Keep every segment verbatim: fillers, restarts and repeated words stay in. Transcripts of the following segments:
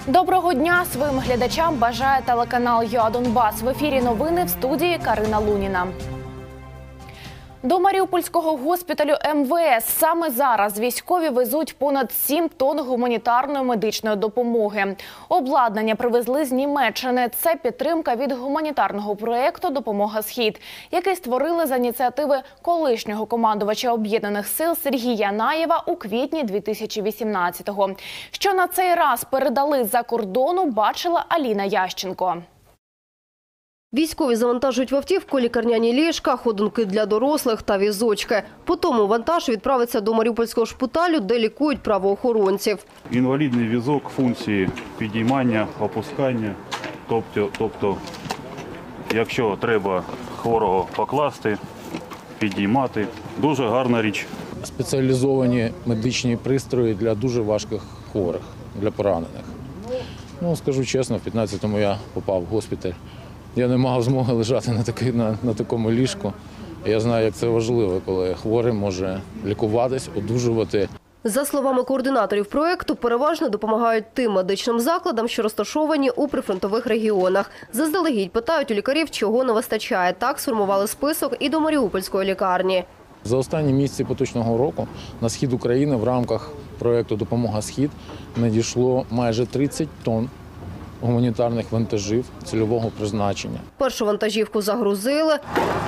Доброго дня своїм глядачам бажає телеканал ЮА Донбас. В ефірі новини, в студії Карина Луніна. До Маріупольського госпіталю ем ве ес саме зараз військові везуть понад сім тонн гуманітарної медичної допомоги. Обладнання привезли з Німеччини. Це підтримка від гуманітарного проєкту «Допомога Схід», який створили за ініціативи колишнього командувача Об'єднаних сил Сергія Наєва у квітні дві тисячі вісімнадцятого. Що на цей раз передали з-за кордону, бачила Аліна Ященко. Військові завантажують в автівку лікарняні ліжка, ходунки для дорослих та візочки. Потім вантаж відправиться до Маріупольського шпиталю, де лікують правоохоронців. Інвалідний візок, функції підіймання, опускання. Тобто, тобто, якщо треба хворого покласти, підіймати. Дуже гарна річ. Спеціалізовані медичні пристрої для дуже важких хворих, для поранених. Ну, скажу чесно, в п'ятнадцятому я попав в госпіталь. Я не мав змоги лежати на, такий, на, на такому ліжку. Я знаю, як це важливо, коли хворий може лікуватись, одужувати. За словами координаторів проєкту, переважно допомагають тим медичним закладам, що розташовані у прифронтових регіонах. Заздалегідь питають у лікарів, чого не вистачає. Так сформували список і до Маріупольської лікарні. За останні місяці поточного року на схід України в рамках проєкту «Допомога Схід» надійшло майже тридцять тонн гуманітарних вантажів цільового призначення. Першу вантажівку загрузили,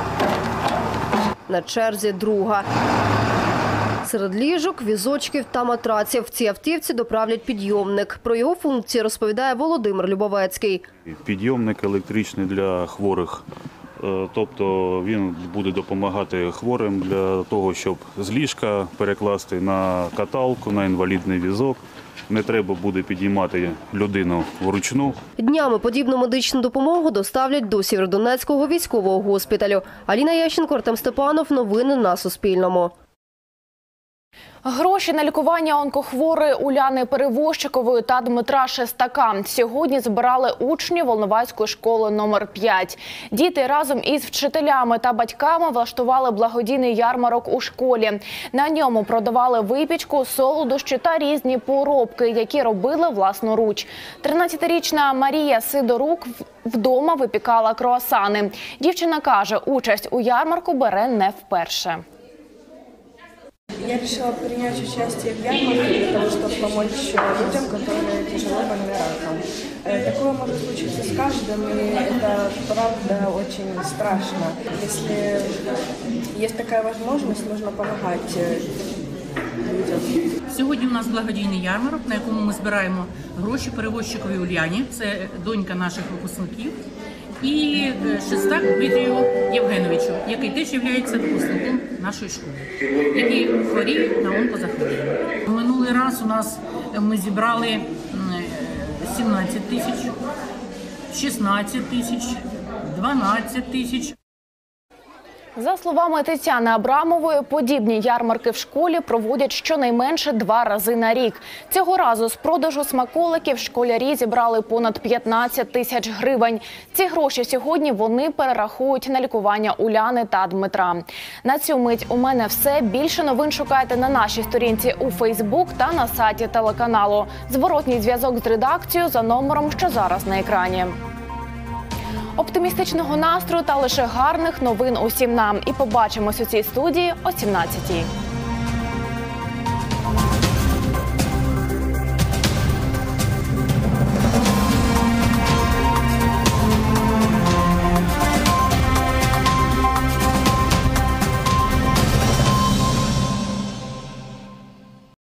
на черзі друга. Серед ліжок, візочків та матраців в цій автівці доправлять підйомник. Про його функції розповідає Володимир Любовецький. Підйомник електричний для хворих. Тобто він буде допомагати хворим для того, щоб з ліжка перекласти на каталку, на інвалідний візок. Не треба буде підіймати людину вручну. Днями подібну медичну допомогу доставлять до Сєвєродонецького військового госпіталю. Аліна Ященко, Артем Степанов. Новини на Суспільному. Гроші на лікування онкохворої Уляни Перевозчикової та Дмитра Шестака сьогодні збирали учні Волноваської школи номер п'ять. Діти разом із вчителями та батьками влаштували благодійний ярмарок у школі. На ньому продавали випічку, солодощі та різні поробки, які робили власноруч. тринадцятирічна Марія Сидорук вдома випікала круасани. Дівчина каже, участь у ярмарку бере не вперше. Я решила принять участие в ярмарке для того, чтобы помочь людям, которые тяжело больны раком. Такое может случиться с каждым, и это правда очень страшно. Если есть такая возможность, нужно помогать людям. Сьогодні у нас благодійний ярмарок, на якому ми збираємо гроші Перевозчиковій Уляні, це донька наших випускників, і Шестак Дмитрію Євгеновичу, який теж є випускником нашої школи, який хворіє на онкозахворювання. Минулий раз у нас ми зібрали сімнадцять тисяч, шістнадцять тисяч, дванадцять тисяч. За словами Тетяни Абрамової, подібні ярмарки в школі проводять щонайменше два рази на рік. Цього разу з продажу смаколиків школярі зібрали понад п'ятнадцять тисяч гривень. Ці гроші сьогодні вони перерахують на лікування Уляни та Дмитра. На цю мить у мене все. Більше новин шукайте на нашій сторінці у Фейсбук та на сайті телеканалу. Зворотній зв'язок з редакцією за номером, що зараз на екрані. Оптимістичного настрою та лише гарних новин усім нам. І побачимось у цій студії о сімнадцятій.